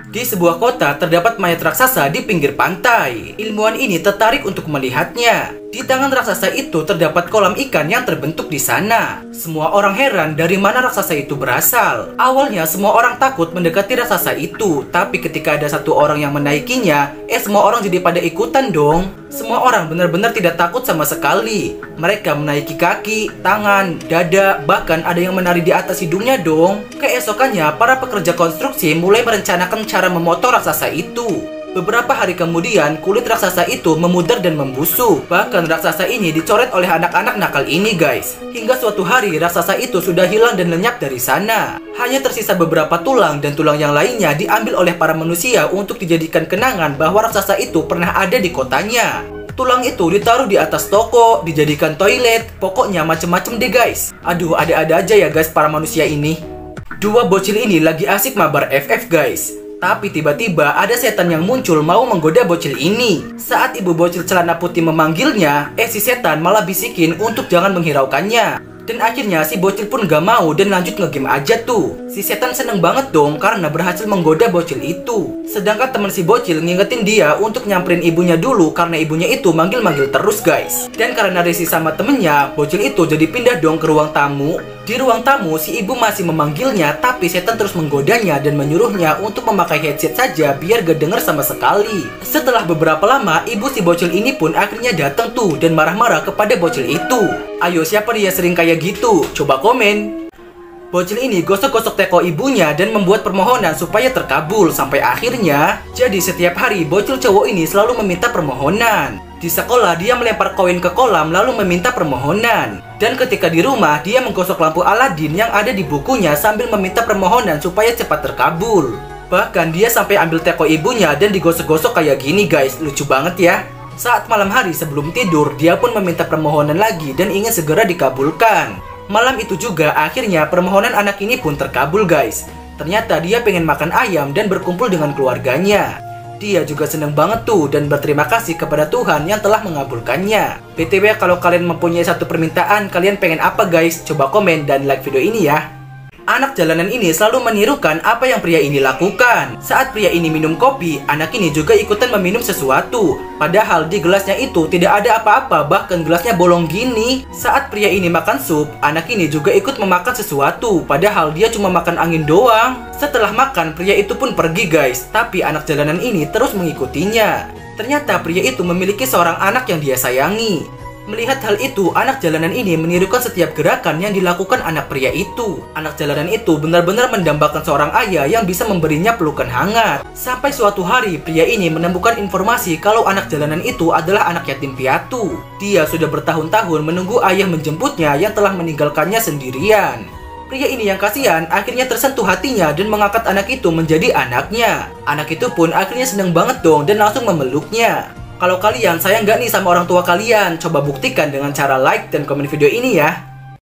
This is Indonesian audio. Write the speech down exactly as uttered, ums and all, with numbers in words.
Di sebuah kota terdapat mayat raksasa di pinggir pantai. Ilmuwan ini tertarik untuk melihatnya. Di tangan raksasa itu terdapat kolam ikan yang terbentuk di sana. Semua orang heran dari mana raksasa itu berasal. Awalnya semua orang takut mendekati raksasa itu, tapi ketika ada satu orang yang menaikinya, eh semua orang jadi pada ikutan dong. Semua orang benar-benar tidak takut sama sekali. Mereka menaiki kaki, tangan, dada, bahkan ada yang menari di atas hidungnya dong. Keesokannya, para pekerja konstruksi mulai merencanakan cara memotong raksasa itu. Beberapa hari kemudian, kulit raksasa itu memudar dan membusuk. Bahkan raksasa ini dicoret oleh anak-anak nakal ini guys. Hingga suatu hari raksasa itu sudah hilang dan lenyap dari sana. Hanya tersisa beberapa tulang dan tulang yang lainnya diambil oleh para manusia untuk dijadikan kenangan bahwa raksasa itu pernah ada di kotanya. Tulang itu ditaruh di atas toko, dijadikan toilet, pokoknya macem-macem deh guys. Aduh, ada-ada aja ya guys para manusia ini. Dua bocil ini lagi asik mabar F F guys. Tapi tiba-tiba ada setan yang muncul mau menggoda bocil ini. Saat ibu bocil celana putih memanggilnya, eh si setan malah bisikin untuk jangan menghiraukannya. Dan akhirnya si bocil pun gak mau dan lanjut ngegame aja tuh. Si setan seneng banget dong karena berhasil menggoda bocil itu. Sedangkan teman si bocil ngingetin dia untuk nyamperin ibunya dulu karena ibunya itu manggil-manggil terus guys. Dan karena risih sama temennya, bocil itu jadi pindah dong ke ruang tamu. Di ruang tamu, si ibu masih memanggilnya, tapi setan terus menggodanya dan menyuruhnya untuk memakai headset saja biar gak denger sama sekali. Setelah beberapa lama, ibu si bocil ini pun akhirnya datang tuh dan marah-marah kepada bocil itu. Ayo, siapa dia sering kayak gitu? Coba komen. Bocil ini gosok-gosok teko ibunya dan membuat permohonan supaya terkabul sampai akhirnya. Jadi setiap hari bocil cowok ini selalu meminta permohonan. Di sekolah dia melempar koin ke kolam lalu meminta permohonan. Dan ketika di rumah dia menggosok lampu Aladin yang ada di bukunya sambil meminta permohonan supaya cepat terkabul. Bahkan dia sampai ambil teko ibunya dan digosok-gosok kayak gini guys, lucu banget ya. Saat malam hari sebelum tidur dia pun meminta permohonan lagi dan ingin segera dikabulkan. Malam itu juga akhirnya permohonan anak ini pun terkabul guys. Ternyata dia pengen makan ayam dan berkumpul dengan keluarganya. Dia juga seneng banget tuh dan berterima kasih kepada Tuhan yang telah mengabulkannya. B T W kalau kalian mempunyai satu permintaan, kalian pengen apa guys? Coba komen dan like video ini ya. Anak jalanan ini selalu menirukan apa yang pria ini lakukan. Saat pria ini minum kopi, anak ini juga ikutan meminum sesuatu. Padahal di gelasnya itu tidak ada apa-apa, bahkan gelasnya bolong gini. Saat pria ini makan sup, anak ini juga ikut memakan sesuatu. Padahal dia cuma makan angin doang. Setelah makan, pria itu pun pergi guys. Tapi anak jalanan ini terus mengikutinya. Ternyata pria itu memiliki seorang anak yang dia sayangi. Melihat hal itu, anak jalanan ini menirukan setiap gerakan yang dilakukan anak pria itu. Anak jalanan itu benar-benar mendambakan seorang ayah yang bisa memberinya pelukan hangat. Sampai suatu hari, pria ini menemukan informasi kalau anak jalanan itu adalah anak yatim piatu. Dia sudah bertahun-tahun menunggu ayah menjemputnya yang telah meninggalkannya sendirian. Pria ini yang kasihan akhirnya tersentuh hatinya dan mengangkat anak itu menjadi anaknya. Anak itu pun akhirnya seneng banget dong dan langsung memeluknya. Kalau kalian sayang gak nih sama orang tua kalian? Coba buktikan dengan cara like dan komen video ini ya.